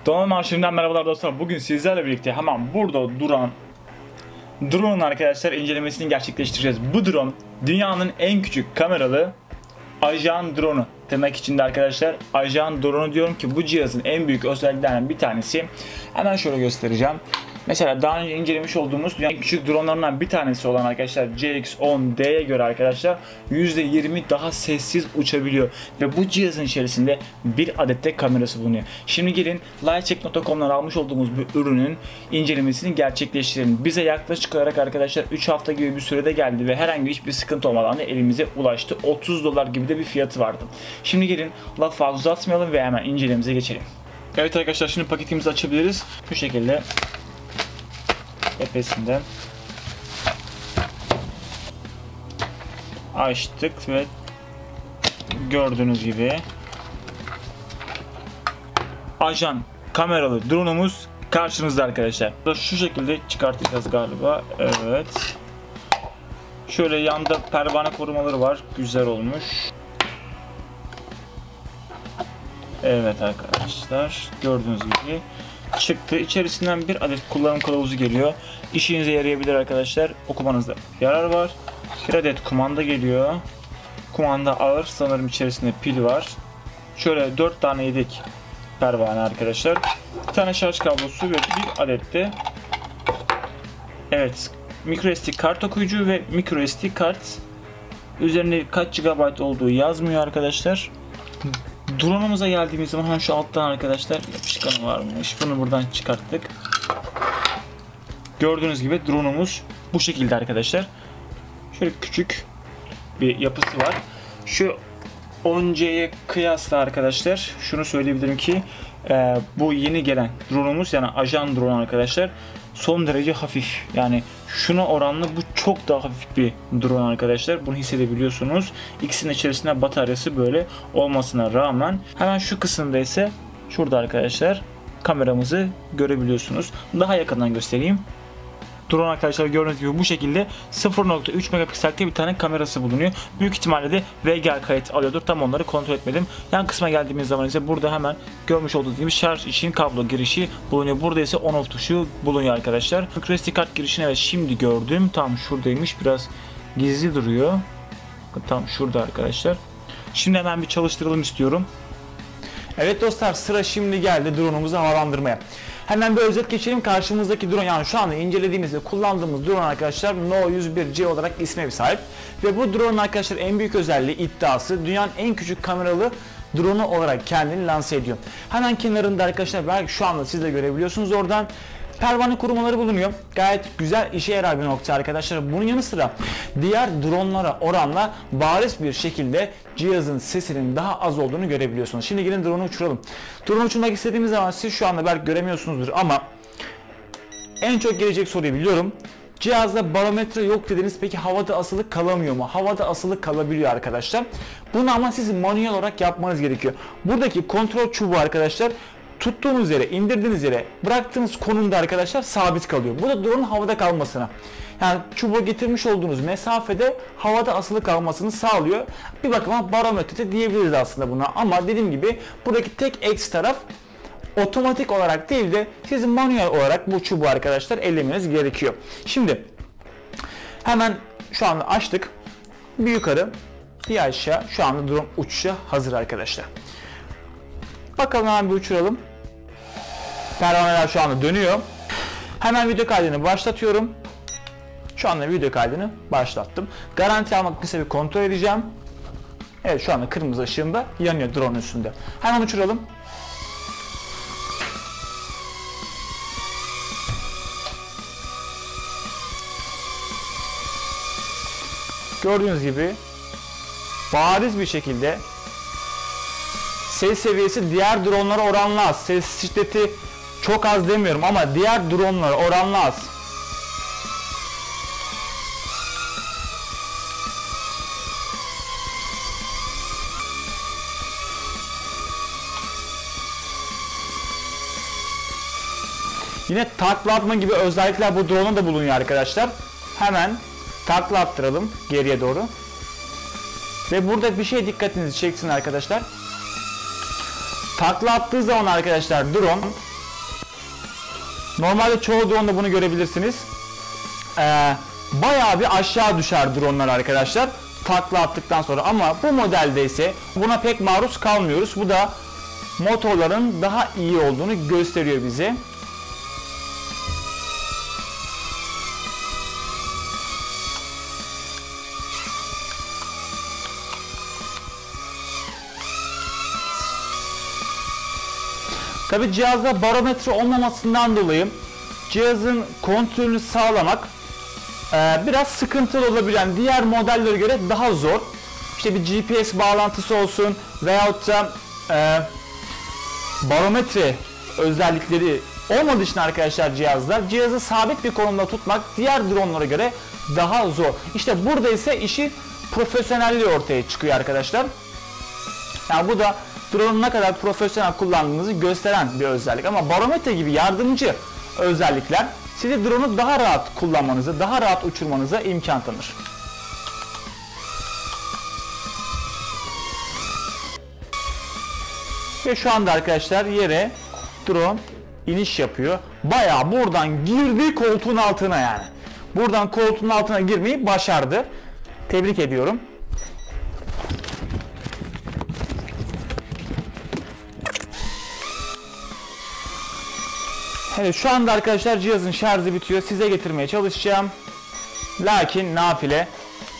Donanım Arşivinden merhabalar dostlar. Bugün sizlerle birlikte hemen burada duran drone'un arkadaşlar incelemesini gerçekleştireceğiz. Bu drone dünyanın en küçük kameralı ajan drone'u. Tırnak içinde arkadaşlar ajan drone'u diyorum ki bu cihazın en büyük özelliklerinden bir tanesi. Hemen şöyle göstereceğim. Mesela daha önce incelemiş olduğumuz dünyanın en küçük drone'larından bir tanesi olan arkadaşlar CX-10D'ye göre arkadaşlar %20 daha sessiz uçabiliyor. Ve bu cihazın içerisinde bir adet de kamerası bulunuyor. Şimdi gelin Lightcheck.com'dan almış olduğumuz bu ürünün incelemesini gerçekleştirelim. Bize yaklaşık olarak arkadaşlar 3 hafta gibi bir sürede geldi ve herhangi hiçbir sıkıntı olmadan da elimize ulaştı. $30 gibi de bir fiyatı vardı. Şimdi gelin lafı fazla uzatmayalım ve hemen incelememize geçelim. Evet arkadaşlar, şimdi paketimizi açabiliriz. Bu şekilde tepesinden açtık ve gördüğünüz gibi ajan kameralı drone'umuz karşınızda arkadaşlar. Şu şekilde çıkartacağız galiba. Evet. Şöyle yanda pervane korumaları var. Güzel olmuş. Evet arkadaşlar, gördüğünüz gibi çıktı. İçerisinden bir adet kullanım kılavuzu geliyor. İşinize yarayabilir arkadaşlar. Okumanızda yarar var. Bir adet kumanda geliyor. Kumanda ağır. Sanırım içerisinde pil var. Şöyle 4 tane yedek pervane arkadaşlar. Bir tane şarj kablosu ve bir adet de evet microSD kart okuyucu ve microSD kart. Üzerinde kaç GB olduğu yazmıyor arkadaşlar. Drone'umuza geldiğimiz zaman şu alttan arkadaşlar yapışkanı varmış. Bunu buradan çıkarttık. Gördüğünüz gibi drone'umuz bu şekilde arkadaşlar. Şöyle küçük bir yapısı var. Şu 10C'ye kıyasla arkadaşlar şunu söyleyebilirim ki bu yeni gelen drone'umuz, yani ajan drone arkadaşlar, son derece hafif. Yani şuna oranla bu çok daha hafif bir drone arkadaşlar. Bunu hissedebiliyorsunuz. İkisinin içerisinde bataryası böyle olmasına rağmen. Hemen şu kısımda ise şurada arkadaşlar kameramızı görebiliyorsunuz. Daha yakından göstereyim. Drone arkadaşlar gördüğünüz gibi bu şekilde 0.3 megapiksel'te bir tane kamerası bulunuyor. Büyük ihtimalle de VGA kayıt alıyordur. Tam onları kontrol etmedim. Yan kısma geldiğimiz zaman ise burada hemen görmüş olduğunuz gibi şarj için kablo girişi bulunuyor. Burada ise on off tuşu bulunuyor arkadaşlar. microSD kart girişini evet şimdi gördüm. Tam şuradaymış. Biraz gizli duruyor. Tam şurada arkadaşlar. Şimdi hemen bir çalıştıralım istiyorum. Evet dostlar, sıra şimdi geldi drone'umuzu havalandırmaya. Hemen bir özet geçelim. Karşımızdaki drone, yani şu anda incelediğimiz ve kullandığımız drone arkadaşlar No101C olarak isme sahip. Ve bu drone arkadaşlar en büyük özelliği, iddiası dünyanın en küçük kameralı drone'u olarak kendini lanse ediyor. Hemen kenarında arkadaşlar, belki şu anda siz de görebiliyorsunuz oradan, pervane korumaları bulunuyor. Gayet güzel, işe yarar bir nokta arkadaşlar. Bunun yanı sıra diğer drone'lara oranla bariz bir şekilde cihazın sesinin daha az olduğunu görebiliyorsunuz. Şimdi gelin drone'u uçuralım. Drone'u uçurmak istediğimiz zaman siz şu anda belki göremiyorsunuzdur ama en çok gelecek soruyu biliyorum. Cihazda barometre yok dediniz. Peki havada asılı kalamıyor mu? Havada asılı kalabiliyor arkadaşlar. Bunu ama siz manuel olarak yapmanız gerekiyor. Buradaki kontrol çubuğu arkadaşlar tuttuğunuz yere, indirdiğiniz yere bıraktığınız konumda arkadaşlar sabit kalıyor. Bu da drone'un havada kalmasına, yani çubuğu getirmiş olduğunuz mesafede havada asılı kalmasını sağlıyor. Bir bakıma barometre diyebiliriz aslında buna, ama dediğim gibi buradaki tek eksi taraf otomatik olarak değil de sizin manuel olarak bu çubuğu arkadaşlar ellemeniz gerekiyor. Şimdi hemen şu anda açtık. Bir yukarı bir aşağı, şu anda drone uçuşa hazır arkadaşlar. Bakalım, hemen bir uçuralım. Pervaneler şu anda dönüyor. Hemen video kaydını başlatıyorum. Şu anda video kaydını başlattım. Garanti almak için bir kontrol edeceğim. Evet, şu anda kırmızı ışığında yanıyor drone üstünde. Hemen uçuralım. Gördüğünüz gibi bariz bir şekilde ses seviyesi diğer drone'lara oranla az. Ses şiddeti çok az demiyorum ama diğer drone'lara oranla az. Yine takla atma gibi özellikler bu drone'da da bulunuyor arkadaşlar. Hemen takla attıralım geriye doğru. Ve burada bir şey dikkatinizi çeksin arkadaşlar. Takla attığı zaman arkadaşlar drone Normalde çoğu drone'da bunu görebilirsiniz. Bayağı bir aşağı düşer drone'lar arkadaşlar. Takla attıktan sonra, ama bu modelde ise buna pek maruz kalmıyoruz. Bu da motorların daha iyi olduğunu gösteriyor bize. Tabi cihazda barometre olmamasından dolayı cihazın kontrolünü sağlamak biraz sıkıntılı olabilen, diğer modellere göre daha zor. İşte bir GPS bağlantısı olsun veyahut da barometre özellikleri olmadığı için arkadaşlar cihazı sabit bir konumda tutmak diğer drone'lara göre daha zor. İşte burada ise işi profesyonelliği ortaya çıkıyor arkadaşlar. Yani bu da drone'u ne kadar profesyonel kullandığınızı gösteren bir özellik. Ama barometre gibi yardımcı özellikler size drone'u daha rahat kullanmanızı, daha rahat uçurmanıza imkan tanır. Ve şu anda arkadaşlar yere drone iniş yapıyor. Bayağı buradan girdi koltuğun altına yani. Buradan koltuğun altına girmeyi başardı. Tebrik ediyorum. Evet, şu anda arkadaşlar cihazın şarjı bitiyor. Size getirmeye çalışacağım. Lakin nafile.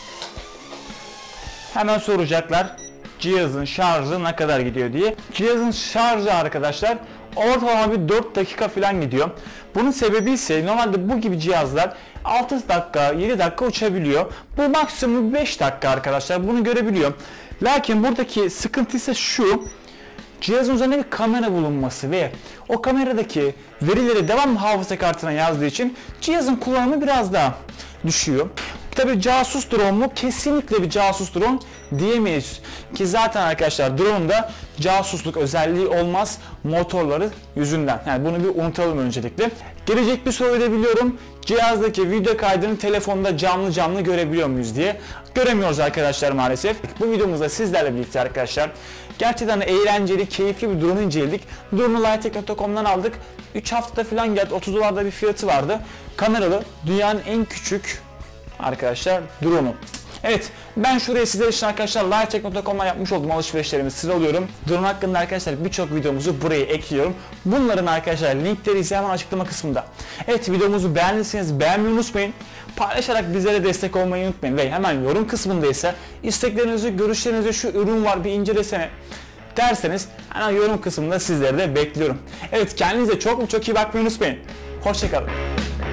Hemen soracaklar cihazın şarjı ne kadar gidiyor diye. Cihazın şarjı arkadaşlar ortalama bir 4 dakika falan gidiyor. Bunun sebebi ise normalde bu gibi cihazlar 6 dakika 7 dakika uçabiliyor. Bu maksimum 5 dakika arkadaşlar, bunu görebiliyor. Lakin buradaki sıkıntı ise şu: cihazın üzerinde bir kamera bulunması ve o kameradaki verileri devamlı hafıza kartına yazdığı için cihazın kullanımı biraz daha düşüyor. Tabi casus drone mu? Kesinlikle bir casus drone diyemeyiz. Ki zaten arkadaşlar drone'da casusluk özelliği olmaz motorları yüzünden. Yani bunu bir unutalım öncelikle. Gelecek bir soru edebiliyorum. Cihazdaki video kaydını telefonda canlı görebiliyor muyuz diye. Göremiyoruz arkadaşlar maalesef. Bu videomuzda sizlerle birlikte arkadaşlar gerçekten eğlenceli, keyifli bir drone inceledik. Drone'u Lightech.com'dan aldık. 3 haftada falan geldi. 30 dolarda bir fiyatı vardı. Kameralı, dünyanın en küçük arkadaşlar drone'u. Evet, ben şuraya sizler için arkadaşlar Lightech.com'dan yapmış olduğum alışverişlerimi sıralıyorum. Drone hakkında arkadaşlar birçok videomuzu buraya ekliyorum. Bunların arkadaşlar linkleri ise hemen açıklama kısmında. Evet, videomuzu beğendiyseniz beğenmeyi unutmayın. Paylaşarak bizlere destek olmayı unutmayın. Ve hemen yorum kısmında ise isteklerinizi, görüşlerinizi, şu ürün var bir incelesene derseniz hemen yorum kısmında sizleri de bekliyorum. Evet, kendinize çok iyi bakmayı unutmayın. Hoşça kalın.